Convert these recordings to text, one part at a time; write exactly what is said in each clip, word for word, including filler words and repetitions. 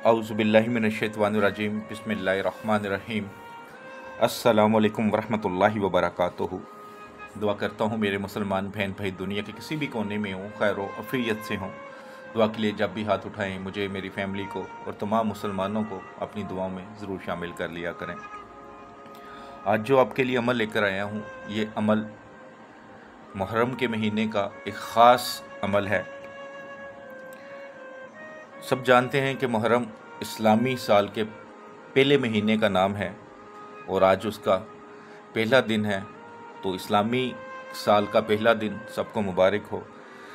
औज़ुबिल्लाहि मिनश्शैतानिर्रजीम बिस्मिल्लाहिर्रहमानिर्रहीम। अस्सलामु अलैकुम वरहमतुल्लाहि वबरकातुहू। दुआ करता हूँ मेरे मुसलमान बहन भाई दुनिया के किसी भी कोने में हों, खैर व अफ़ियत से हों। दुआ के लिए जब भी हाथ उठाएं मुझे, मेरी फैमिली को और तमाम मुसलमानों को अपनी दुआओं में ज़रूर शामिल कर लिया करें। आज जो आपके लिए अमल लेकर आया हूँ, ये अमल मुहर्रम के महीने का एक ख़ास अमल है। सब जानते हैं कि मुहर्रम इस्लामी साल के पहले महीने का नाम है और आज उसका पहला दिन है, तो इस्लामी साल का पहला दिन सबको मुबारक हो।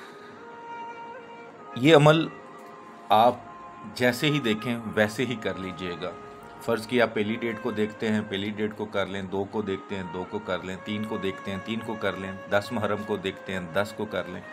ये अमल आप जैसे ही देखें वैसे ही कर लीजिएगा। फ़र्ज़ की आप पहली डेट को देखते हैं, पहली डेट को कर लें, दो को देखते हैं, दो को कर लें, तीन को देखते हैं, तीन को कर लें, दस मुहर्रम को देखते हैं, दस को कर लें।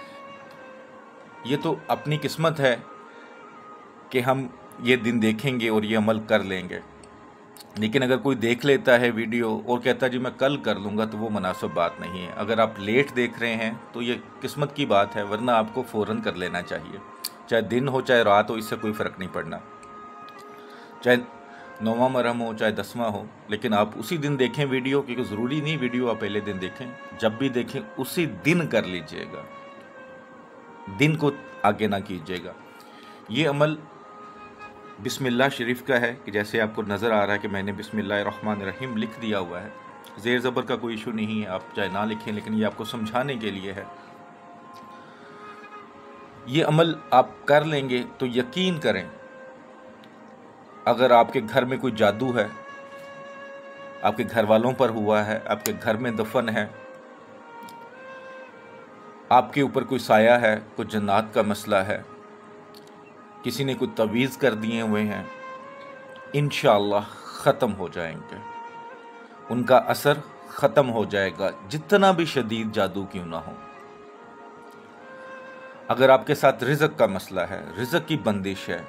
ये तो अपनी किस्मत है कि हम ये दिन देखेंगे और ये अमल कर लेंगे। लेकिन अगर कोई देख लेता है वीडियो और कहता है जी मैं कल कर लूँगा, तो वो मुनासिब बात नहीं है। अगर आप लेट देख रहे हैं तो ये किस्मत की बात है, वरना आपको फ़ौरन कर लेना चाहिए। चाहे दिन हो चाहे रात हो, इससे कोई फ़र्क नहीं पड़ना। चाहे नौवां मुहर्रम हो चाहे दसवां हो, लेकिन आप उसी दिन देखें वीडियो, क्योंकि ज़रूरी नहीं वीडियो आप पहले दिन देखें। जब भी देखें उसी दिन कर लीजिएगा, दिन को आगे ना कीजिएगा। ये अमल बिस्मिल्लाह शरीफ का है कि जैसे आपको नज़र आ रहा है कि मैंने बिस्मिल्लाहिर्रहमानिर्रहीम लिख दिया हुआ है। ज़ेर ज़बर का कोई इशू नहीं है, आप चाहे ना लिखें, लेकिन ये आपको समझाने के लिए है। ये अमल आप कर लेंगे तो यकीन करें, अगर आपके घर में कोई जादू है, आपके घर वालों पर हुआ है, आपके घर में दफन है, आपके ऊपर कोई साया है, कोई जन्नात का मसला है, किसी ने कोई तवीज़ कर दिए हुए हैं, इंशाअल्लाह ख़त्म हो जाएंगे। उनका असर ख़त्म हो जाएगा, जितना भी शदीद जादू क्यों ना हो। अगर आपके साथ रिज़्क़ का मसला है, रिज़्क़ की बंदिश है,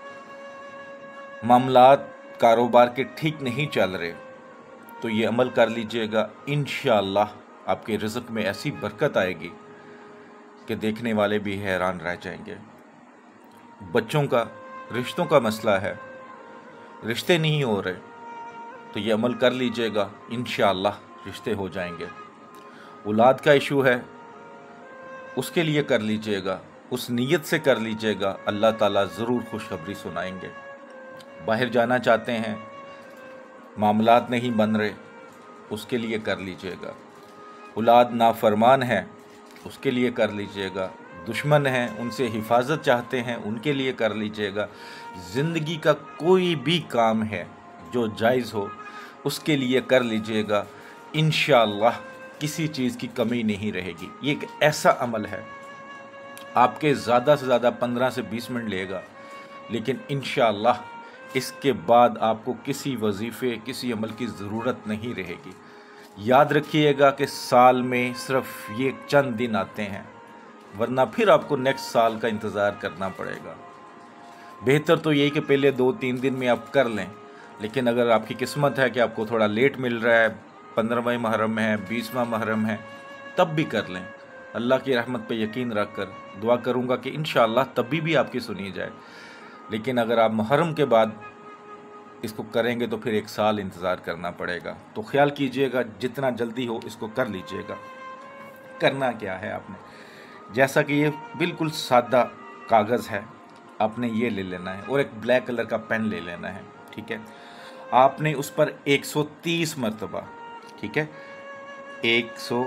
मामलात कारोबार के ठीक नहीं चल रहे, तो ये अमल कर लीजिएगा। इंशाअल्लाह आपके रिज़्क़ में ऐसी बरकत आएगी कि देखने वाले भी हैरान रह जाएंगे। बच्चों का, रिश्तों का मसला है, रिश्ते नहीं हो रहे, तो ये अमल कर लीजिएगा, इंशाअल्लाह रिश्ते हो जाएंगे। औलाद का इशू है, उसके लिए कर लीजिएगा, उस नीयत से कर लीजिएगा, अल्लाह ताला ज़रूर खुशखबरी सुनाएंगे। बाहर जाना चाहते हैं, मामलात नहीं बन रहे, उसके लिए कर लीजिएगा। औलाद नाफरमान है, उसके लिए कर लीजिएगा। दुश्मन हैं, उनसे हिफाजत चाहते हैं, उनके लिए कर लीजिएगा। ज़िंदगी का कोई भी काम है जो जायज़ हो, उसके लिए कर लीजिएगा। इंशाअल्लाह किसी चीज़ की कमी नहीं रहेगी। ये एक ऐसा अमल है, आपके ज़्यादा से ज़्यादा पंद्रह से बीस मिनट लेगा, लेकिन इंशाअल्लाह इसके बाद आपको किसी वजीफ़े, किसी अमल की ज़रूरत नहीं रहेगी। याद रखिएगा कि साल में सिर्फ ये चंद दिन आते हैं, वरना फिर आपको नेक्स्ट साल का इंतज़ार करना पड़ेगा। बेहतर तो यही कि पहले दो तीन दिन में आप कर लें, लेकिन अगर आपकी किस्मत है कि आपको थोड़ा लेट मिल रहा है, पंद्रहवें मुहर्रम है, बीसवां मुहर्रम है, तब भी कर लें। अल्लाह की रहमत पे यकीन रख कर दुआ करूँगा कि इंशाअल्लाह तभी भी आपकी सुनी जाए। लेकिन अगर आप मुहर्रम के बाद इसको करेंगे तो फिर एक साल इंतज़ार करना पड़ेगा। तो ख्याल कीजिएगा, जितना जल्दी हो इसको कर लीजिएगा। करना क्या है आपने, जैसा कि ये बिल्कुल सादा कागज़ है, आपने ये ले लेना है और एक ब्लैक कलर का पेन ले लेना है, ठीक है। आपने उस पर एक सौ तीस मरतबा, ठीक है, एक सौ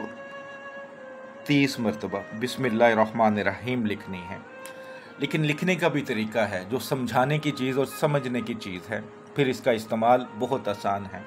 तीस मरतबा बिस्मिल्लाहिर्रहमानिर्रहीम लिखनी है। लेकिन लिखने का भी तरीका है जो समझाने की चीज़ और समझने की चीज़ है, फिर इसका इस्तेमाल बहुत आसान है।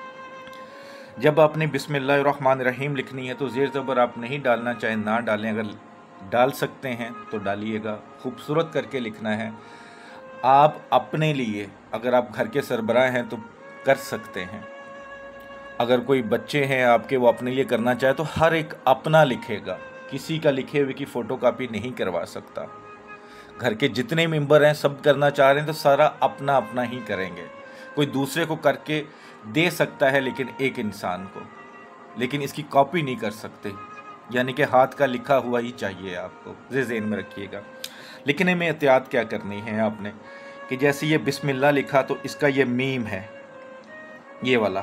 जब आपने बिस्मिल्लाहिर्रहमानिर्रहीम लिखनी है तो ज़ेर ज़बर आप नहीं डालना, चाहे ना डालें, अगर डाल सकते हैं तो डालिएगा। खूबसूरत करके लिखना है। आप अपने लिए, अगर आप घर के सरबराह हैं तो कर सकते हैं। अगर कोई बच्चे हैं आपके, वो अपने लिए करना चाहे तो हर एक अपना लिखेगा, किसी का लिखे हुए की फ़ोटोकॉपी नहीं करवा सकता। घर के जितने मेंबर हैं सब करना चाह रहे हैं तो सारा अपना अपना ही करेंगे। कोई दूसरे को करके दे सकता है, लेकिन एक इंसान को, लेकिन इसकी कॉपी नहीं कर सकते, यानी कि हाथ का लिखा हुआ ही चाहिए आपको। ज़हन में रखिएगा। लिखने में एहतियात क्या करनी है आपने, कि जैसे ये बिस्मिल्लाह लिखा तो इसका ये मीम है, ये वाला,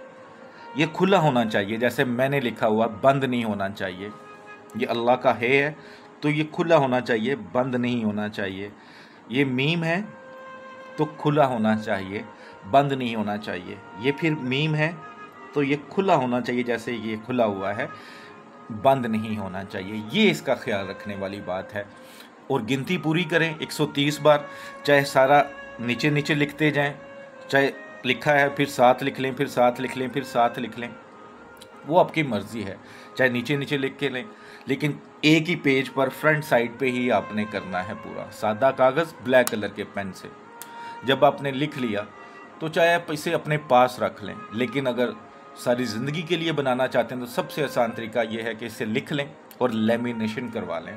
ये खुला होना चाहिए। जैसे मैंने लिखा हुआ, बंद नहीं होना चाहिए। ये अल्लाह का है तो ये खुला होना चाहिए, बंद नहीं होना चाहिए। ये मीम है तो खुला होना चाहिए, बंद नहीं होना चाहिए। ये फिर मीम है तो ये खुला होना चाहिए, जैसे ये खुला हुआ है, बंद नहीं होना चाहिए। ये इसका ख्याल रखने वाली बात है। और गिनती पूरी करें एक सौ तीस बार, चाहे सारा नीचे नीचे लिखते जाएं, चाहे लिखा है फिर साथ लिख लें, फिर साथ लिख लें, फिर साथ लिख लें, वो आपकी मर्ज़ी है। चाहे नीचे नीचे लिख के लें, लेकिन एक ही पेज पर फ्रंट साइड पे ही आपने करना है पूरा। सादा कागज़ ब्लैक कलर के पेन से जब आपने लिख लिया तो चाहे आप इसे अपने पास रख लें, लेकिन अगर सारी ज़िंदगी के लिए बनाना चाहते हैं तो सबसे आसान तरीका ये है कि इसे लिख लें और लेमिनेशन करवा लें।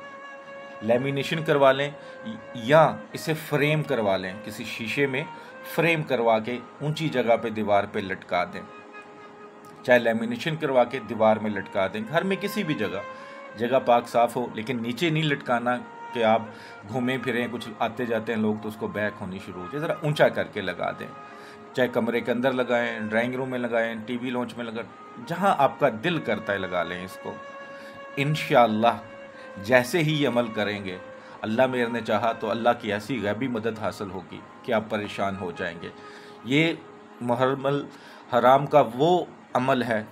लेमिनेशन करवा लें या इसे फ्रेम करवा लें, किसी शीशे में फ्रेम करवा के ऊंची जगह पे दीवार पे लटका दें। चाहे लेमिनेशन करवा के दीवार में लटका दें, घर में किसी भी जगह, जगह पाक साफ़ हो, लेकिन नीचे नहीं लटकाना कि आप घूमें फिरें, कुछ आते जाते हैं लोग तो उसको बैक होनी शुरू हो जाए। ज़रा ऊंचा करके लगा दें, चाहे कमरे के अंदर लगाएं, ड्राइंग रूम में लगाएं, टीवी लॉन्च में लगा, जहां आपका दिल करता है लगा लें इसको। इंशाअल्लाह जैसे ही ये अमल करेंगे, अल्लाह मेरे ने चाहा तो अल्लाह की ऐसी गैबी मदद हासिल होगी कि आप परेशान हो जाएंगे। ये मुहर्रम हराम का वो अमल है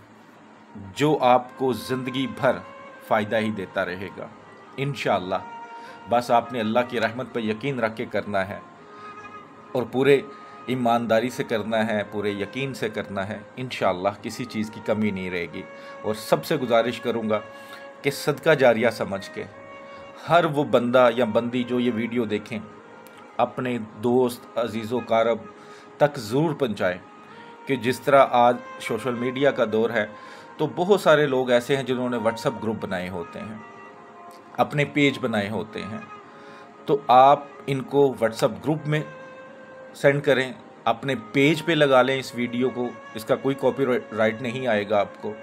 जो आपको ज़िंदगी भर फ़ायदा ही देता रहेगा इंशाअल्लाह। बस आपने अल्लाह की रहमत पर यकीन रख के करना है और पूरे ईमानदारी से करना है, पूरे यकीन से करना है। इंशाअल्लाह किसी चीज़ की कमी नहीं रहेगी। और सबसे गुजारिश करूँगा कि सदका जारिया समझ के हर वो बंदा या बंदी जो ये वीडियो देखें, अपने दोस्त अजीज़ व कारब तक ज़रूर पहुँचाएँ कि जिस तरह आज सोशल मीडिया का दौर है तो बहुत सारे लोग ऐसे हैं जिन्होंने व्हाट्सएप ग्रुप बनाए होते हैं, अपने पेज बनाए होते हैं। तो आप इनको व्हाट्सएप ग्रुप में सेंड करें, अपने पेज पे लगा लें इस वीडियो को, इसका कोई कॉपीराइट नहीं आएगा आपको।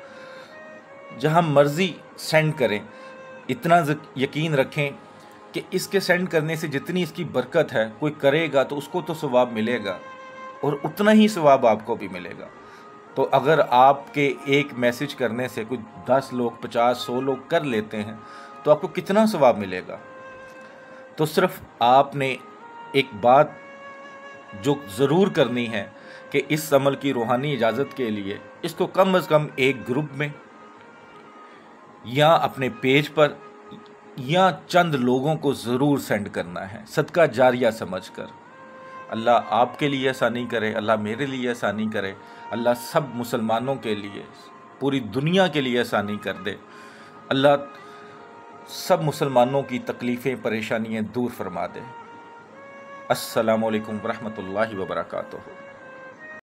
जहां मर्ज़ी सेंड करें, इतना यकीन रखें कि इसके सेंड करने से जितनी इसकी बरकत है, कोई करेगा तो उसको तो सवाब मिलेगा और उतना ही सवाब आपको भी मिलेगा। तो अगर आपके एक मैसेज करने से कोई दस लोग, पचास, सौ लोग कर लेते हैं तो आपको कितना सवाब मिलेगा। तो सिर्फ आपने एक बात जो ज़रूर करनी है कि इस अमल की रूहानी इजाज़त के लिए इसको कम अज़ कम एक ग्रुप में या अपने पेज पर या चंद लोगों को ज़रूर सेंड करना है, सदका जारिया समझकर। अल्लाह आपके लिए आसानी करे, अल्लाह मेरे लिए आसानी करे, अल्लाह सब मुसलमानों के लिए, पूरी दुनिया के लिए आसानी कर दे। अल्लाह सब मुसलमानों की तकलीफ़ें, परेशानियाँ दूर फरमा दे। अस्सलामु अलैकुम वरहमतुल्लाहि वबरकातुहू।